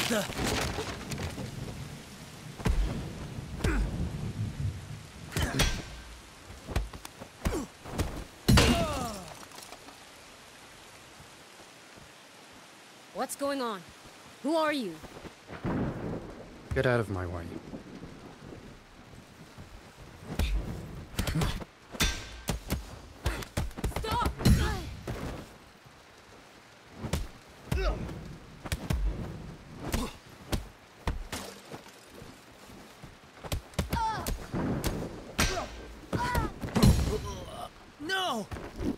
What's going on? Who are you? Get out of my way. Stop! No!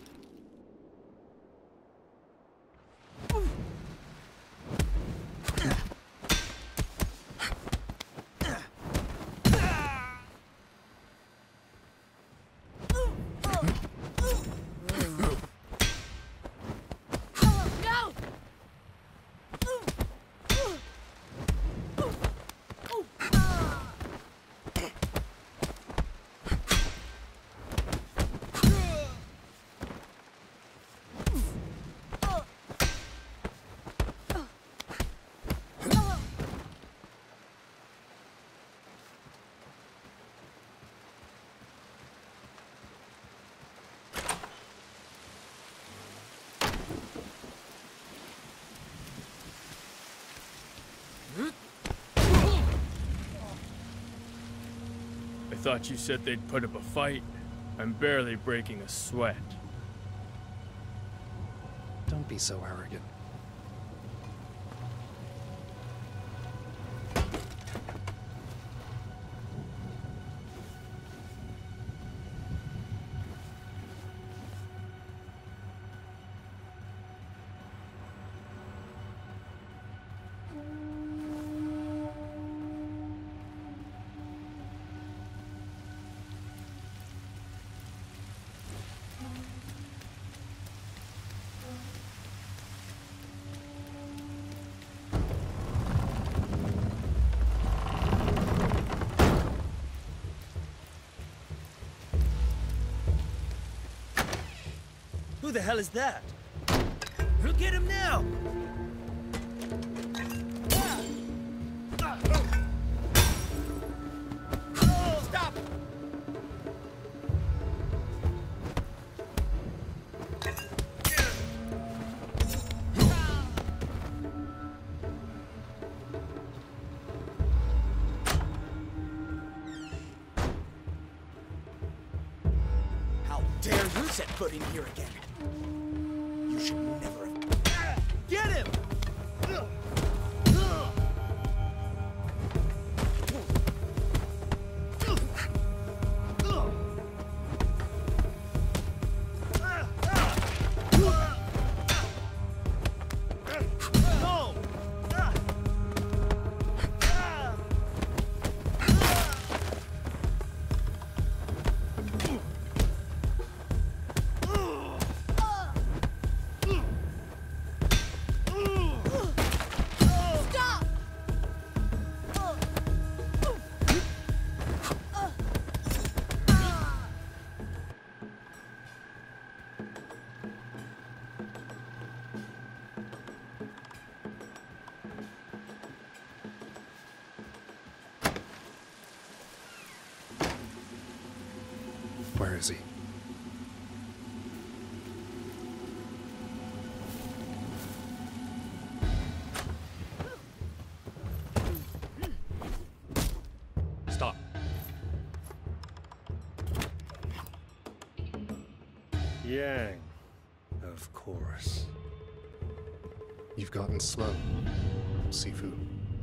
I thought you said they'd put up a fight. I'm barely breaking a sweat. Don't be so arrogant. Who the hell is that? Get him now! Stop! How dare you set foot in here again? You should never have... Get him! Where is he? Stop. Yang, of course. You've gotten slow, Sifu.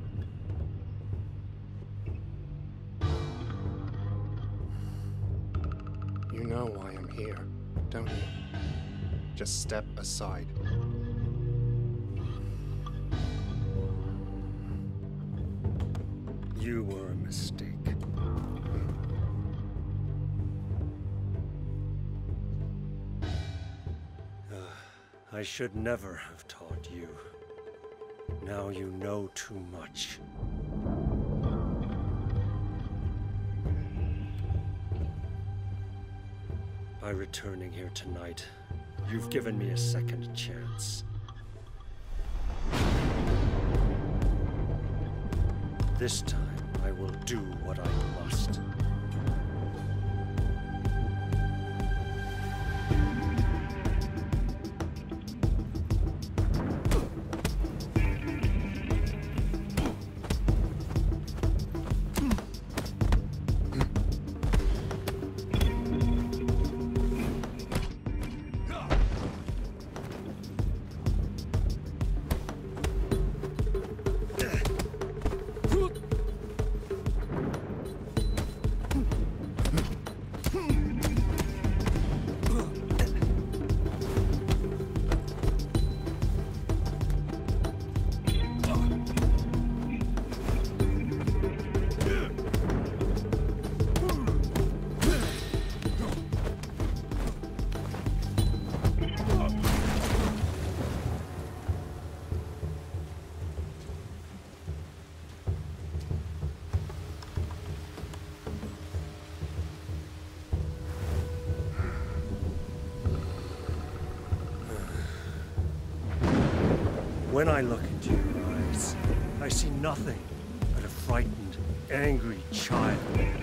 You know why I'm here, don't you? Just step aside. You were a mistake. I should never have taught you. Now you know too much. By returning here tonight, you've given me a second chance. This time, I will do what I must. When I look into your eyes, I see nothing but a frightened, angry child.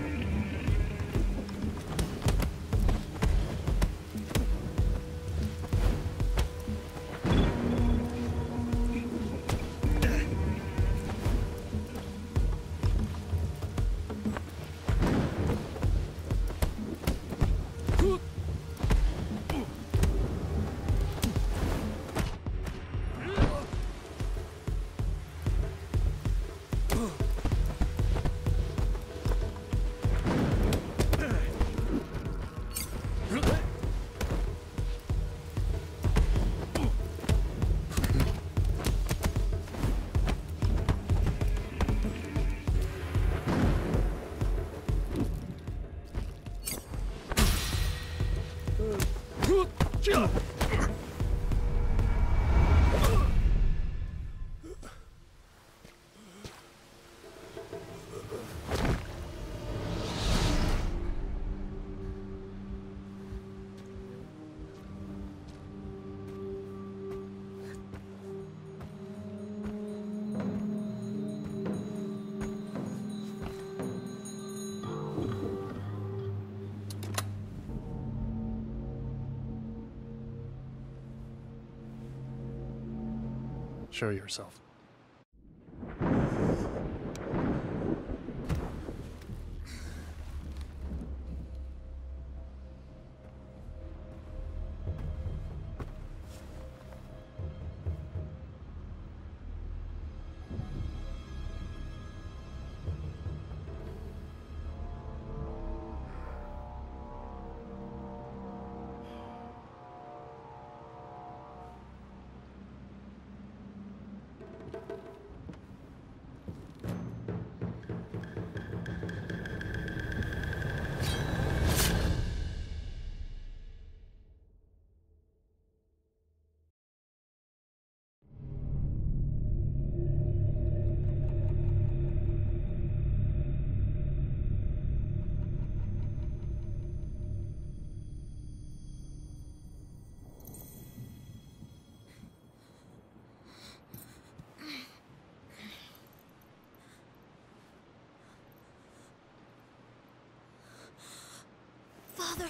Show yourself. Father!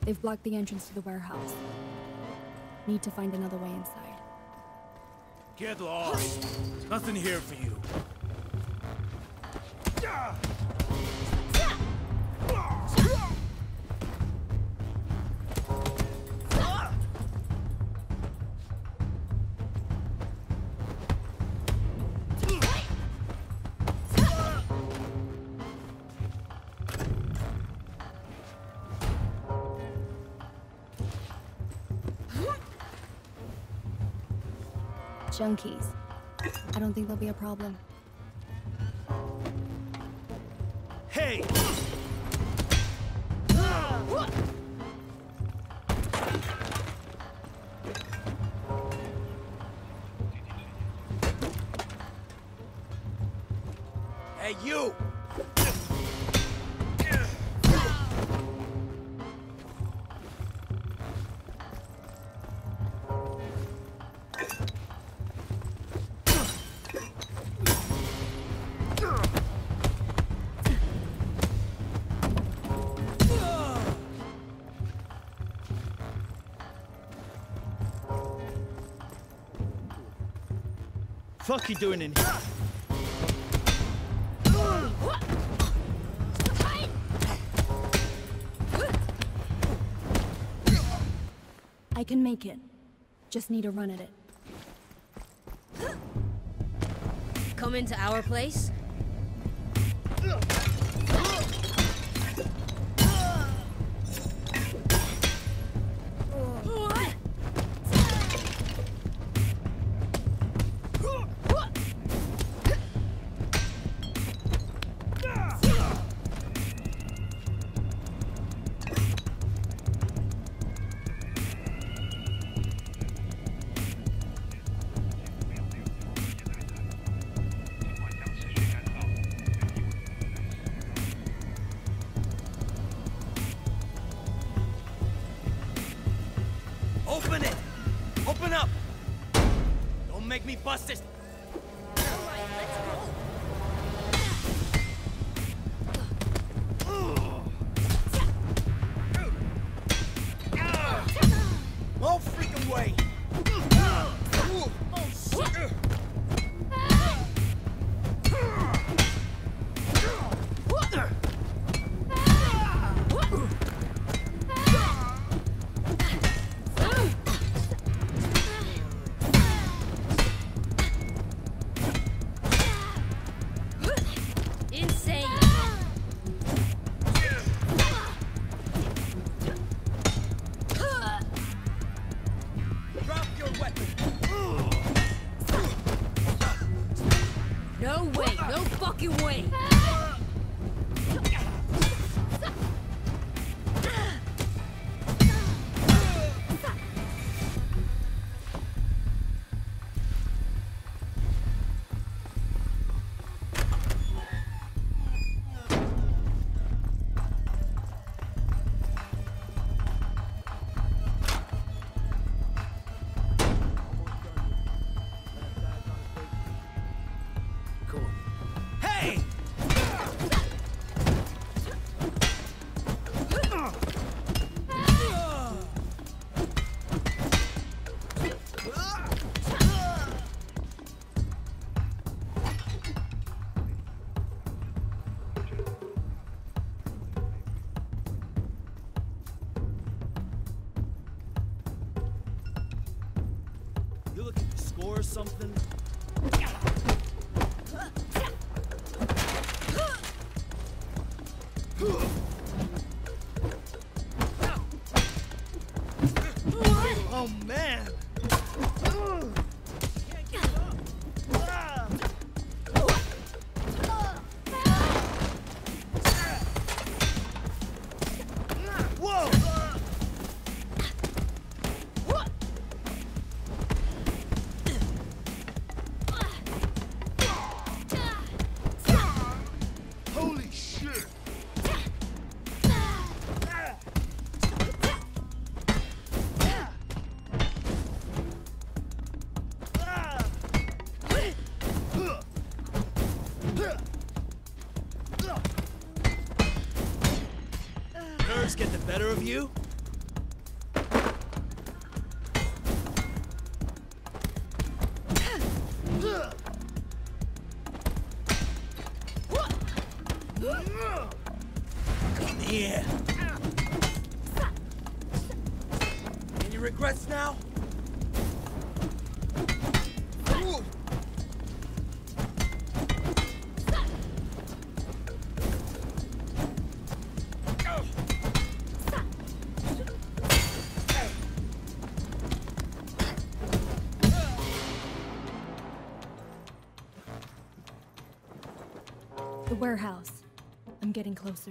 They've blocked the entrance to the warehouse. Need to find another way inside. Get lost. There's nothing here for you. Junkies. I don't think there'll be a problem. Hey! Hey, you! Fuck you doing in here? I can make it. Just need to run at it. Come into our place? Open it! Open up! Don't make me bust this! Alright, let's go! No freaking way! Oh shit! Insane! Drop your weapon! No way! No fucking way! Cool. Hey! You looking to score or something? Oh man! Whoa! Holy shit! Nerves get the better of you? here. Any regrets now? The warehouse. I'm getting closer.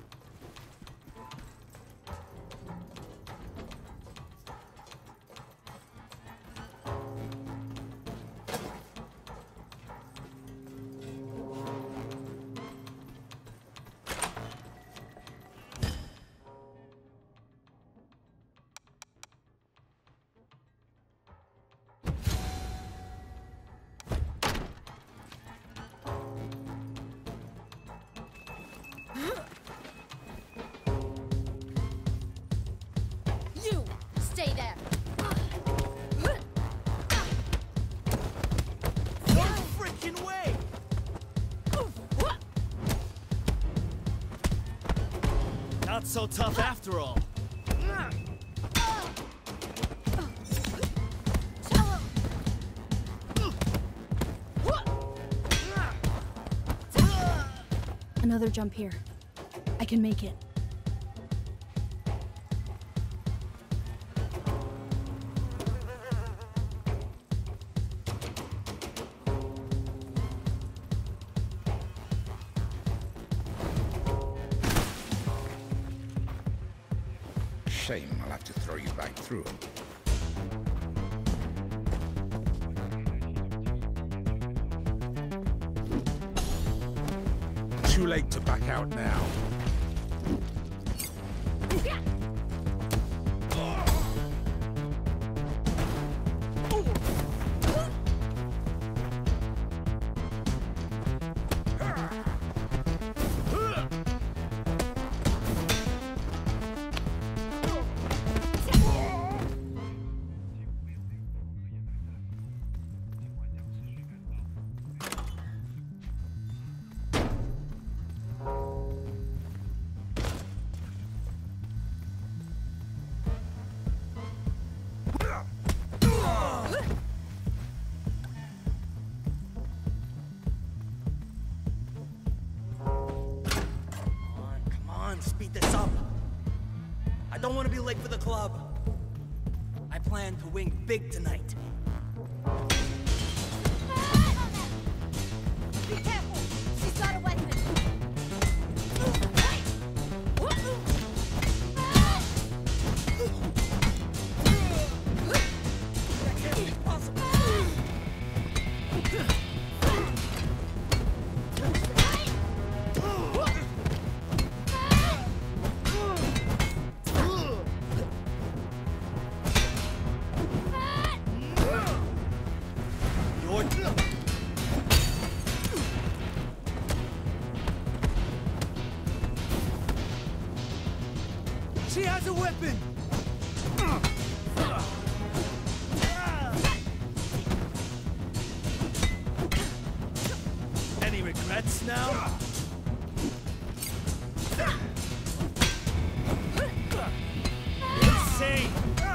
You stay there. No freaking way! Not so tough after all. Another jump here. I can make it. Shame I'll have to throw you back through. Too late to back out now. Come on, speed this up. I don't want to be late for the club. I plan to win big tonight. Be careful. She's got a weapon. That can't be possible. She has a weapon! Any regrets now? Insane!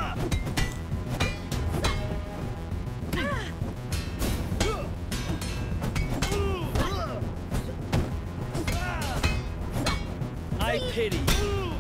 I pity you.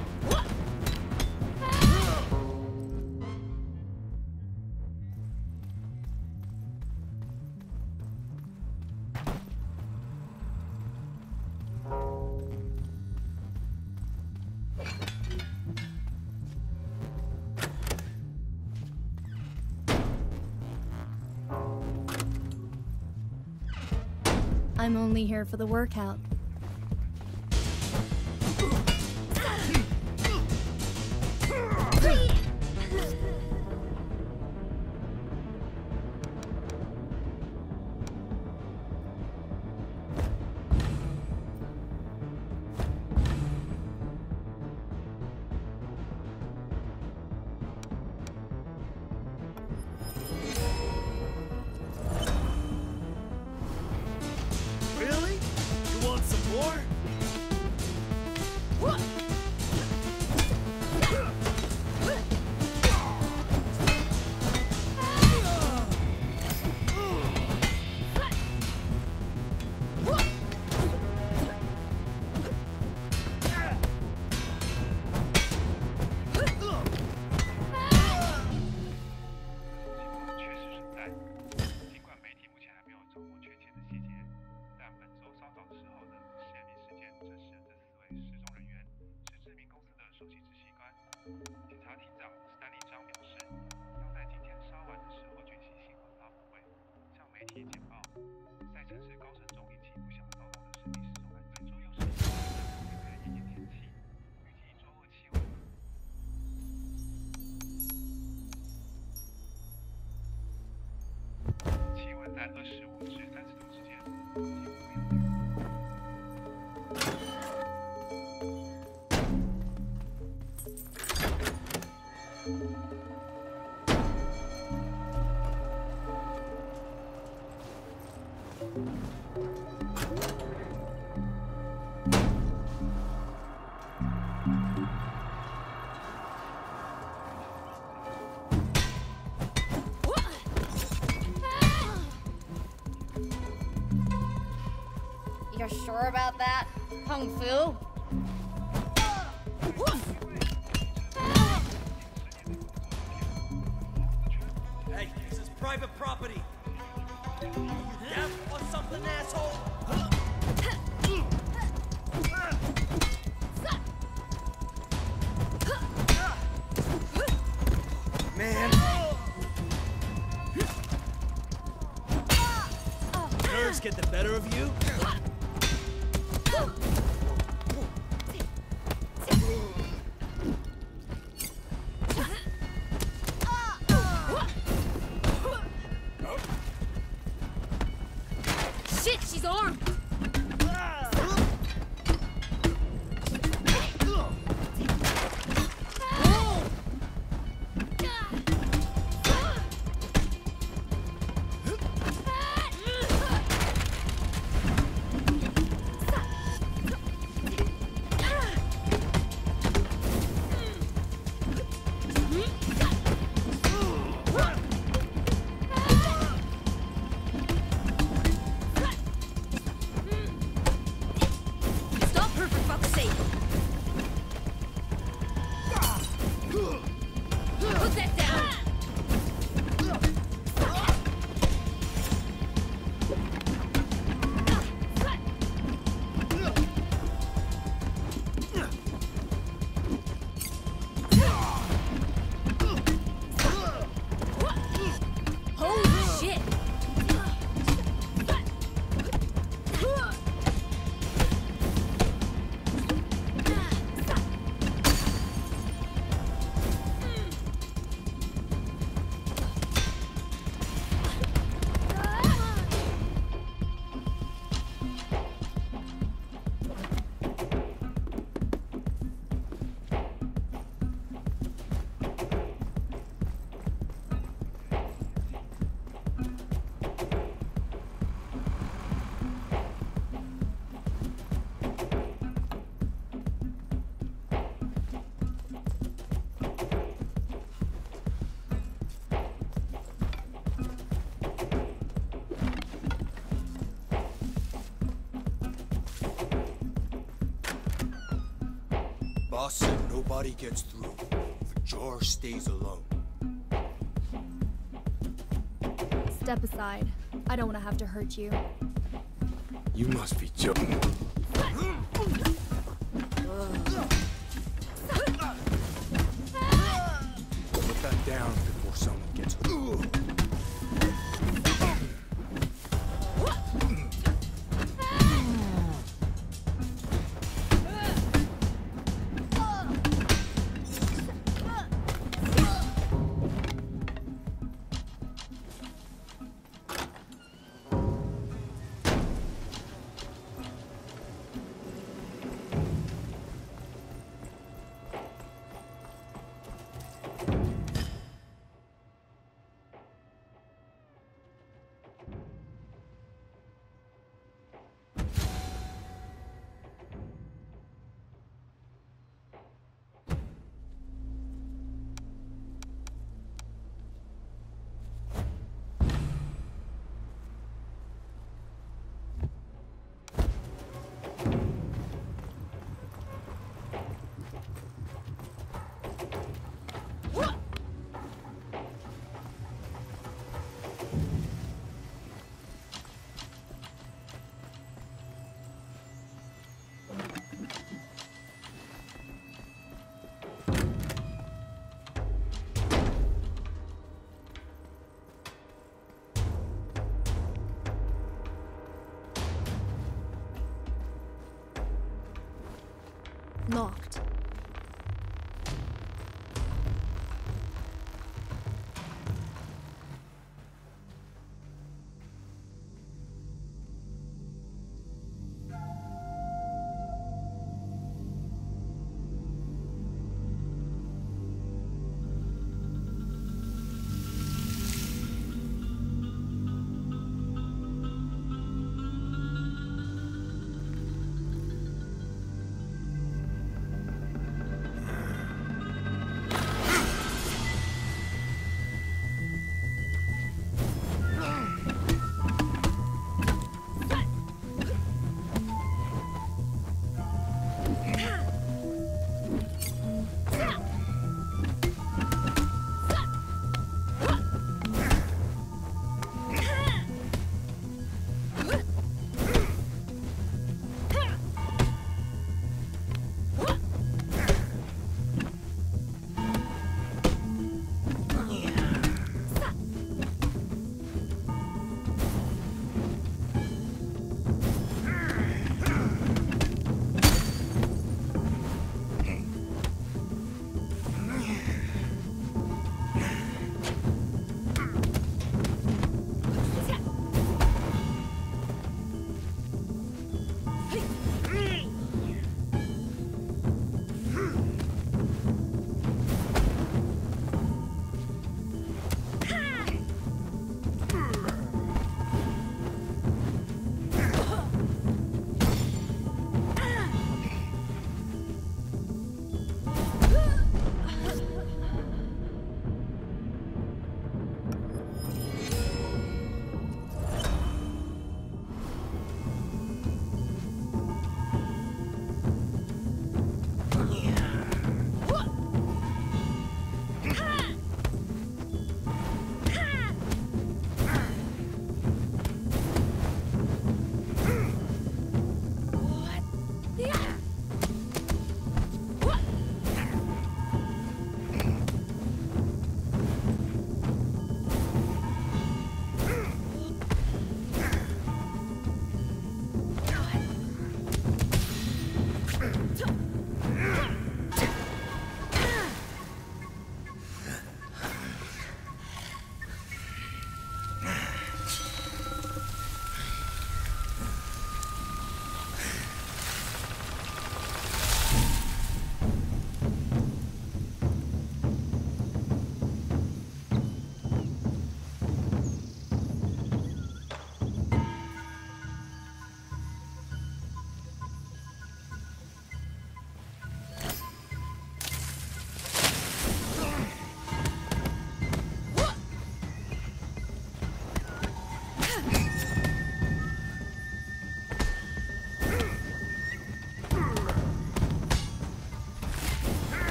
I'm only here for the workout. 在25至30度之间。 You're sure about that, Kung Fu? Hey, this is private property. Are you deaf or something, asshole? Man. Nerves get the better of you? Shit, she's armed! Stop her for fuck's sake! Put that down! Holy shit! Boss said nobody gets through. If George stays alone. Step aside. I don't want to have to hurt you. You must be joking. Put that down before someone gets hurt. Locked.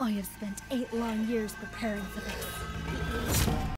I have spent 8 long years preparing for this.